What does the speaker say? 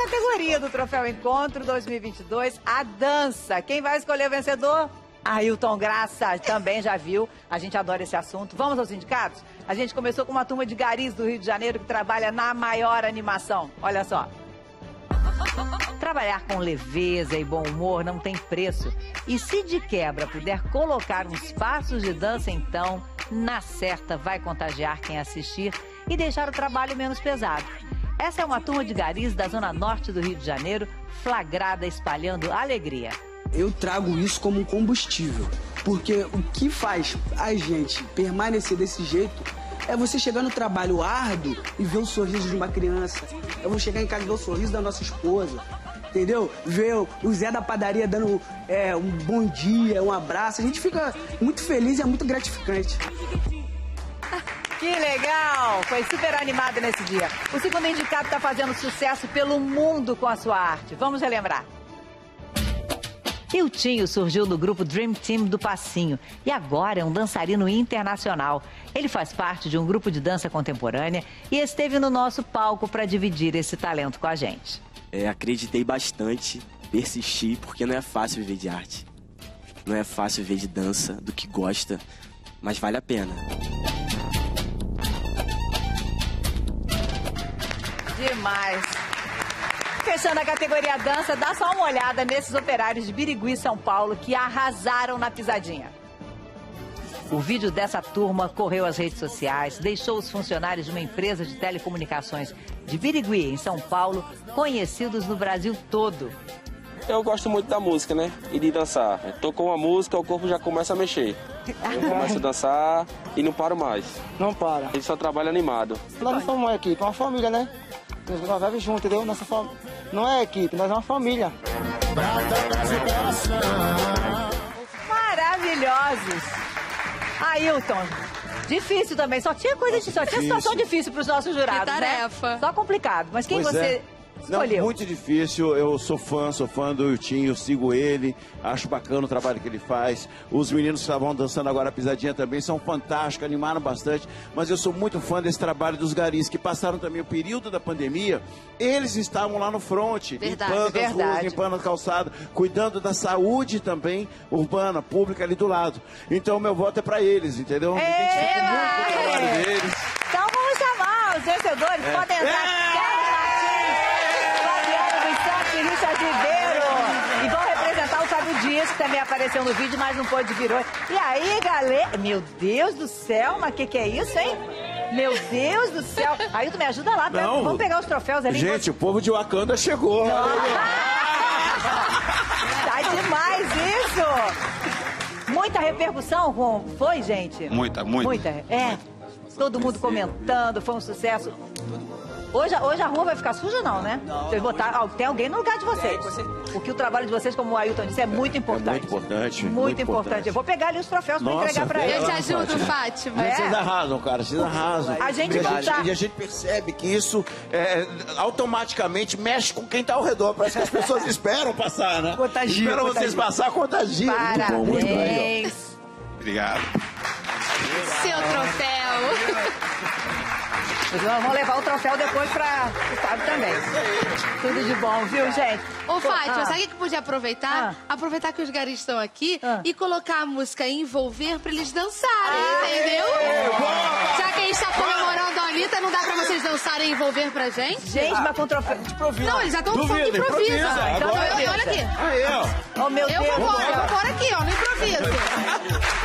categoria do Troféu Encontro 2022, a dança. Quem vai escolher o vencedor? Ailton Graça, também já viu. A gente adora esse assunto. Vamos aos indicados? A gente começou com uma turma de garis do Rio de Janeiro que trabalha na maior animação. Olha só. Trabalhar com leveza e bom humor não tem preço. E se de quebra puder colocar uns passos de dança, então, na certa vai contagiar quem assistir e deixar o trabalho menos pesado. Essa é uma turma de garis da zona norte do Rio de Janeiro, flagrada espalhando alegria. Eu trago isso como um combustível, porque o que faz a gente permanecer desse jeito é você chegar no trabalho árduo e ver o sorriso de uma criança. É você chegar em casa e ver o sorriso da nossa esposa, entendeu? Ver o Zé da padaria dando um bom dia, um abraço. A gente fica muito feliz e é muito gratificante. Que legal! Foi super animado nesse dia. O segundo indicado está fazendo sucesso pelo mundo com a sua arte. Vamos relembrar. Iltinho surgiu no grupo Dream Team do Passinho e agora é um dançarino internacional. Ele faz parte de um grupo de dança contemporânea e esteve no nosso palco para dividir esse talento com a gente. Acreditei bastante, persisti, porque não é fácil viver de arte. Não é fácil viver de dança, do que gosta, mas vale a pena. Demais! Fechando a categoria dança, dá só uma olhada nesses operários de Birigui, São Paulo, que arrasaram na pisadinha. O vídeo dessa turma correu às redes sociais, deixou os funcionários de uma empresa de telecomunicações de Birigui, em São Paulo, conhecidos no Brasil todo. Eu gosto muito da música, né? E de dançar. Eu tô com a música, o corpo já começa a mexer. Eu começo a dançar e não paro mais. Não para. A gente só trabalha animado. Nós somos uma equipe, uma família, né? Nós vivemos juntos, entendeu? Nossa não é equipe, nós é uma família. Maravilhosos! Ailton, difícil também, só tinha situação difícil para os nossos jurados, que tarefa. Né? Só complicado, mas quem você escolheu? Não, muito difícil, eu sou fã do Iltinho, sigo ele, acho bacana o trabalho que ele faz. Os meninos que estavam dançando agora a pisadinha também são fantásticos, animaram bastante, mas eu sou muito fã desse trabalho dos garis, que passaram também o período da pandemia, eles estavam lá no front, limpando as ruas, limpando a calçada, cuidando da saúde também urbana, pública ali do lado. Então meu voto é pra eles, entendeu? Me identifico muito com o trabalho deles. Então vamos chamar os vencedores, podem entrar. Richard Ribeiro. E vão representar o Fábio Dias, que também apareceu no vídeo, mas não pôde vir hoje. E aí, galera? Meu Deus do céu, mas que é isso, hein? Meu Deus do céu. Aí tu me ajuda lá, não. Vamos pegar os troféus ali. Gente, o povo de Wakanda chegou. Tá demais isso. Muita repercussão, foi, gente? Muita. Todo mundo comentando, foi um sucesso. Hoje a rua vai ficar suja, não, né? Não. Vocês botaram, tem alguém no lugar de vocês. Porque o trabalho de vocês, como o Ailton disse, é muito importante. Muito importante. Muito importante. Eu vou pegar ali os troféus para entregar para Eu eles. te ajudo, Fátima. Vocês arrasam, cara, vocês arrasam. A gente e não tá... a gente percebe que isso automaticamente mexe com quem tá ao redor. Parece que as pessoas esperam passar, né? Esperam vocês passar, contagia. Parabéns. Muito bom, muito bem. Obrigado. Seu troféu. Vamos levar o troféu depois para o Fábio também. Tudo de bom, viu, gente? Ô, Fátima, sabe o que podia aproveitar? Aproveitar que os garis estão aqui e colocar a música Envolver pra eles dançarem, entendeu? Já que a gente tá comemorando a Anitta, não dá pra vocês dançarem e envolver pra gente? Gente, mas com troféu... Não, eles já estão falando de improviso. Então, olha aqui. Aí, ó. Oh, meu Deus. Eu vou embora aqui, ó, no improviso.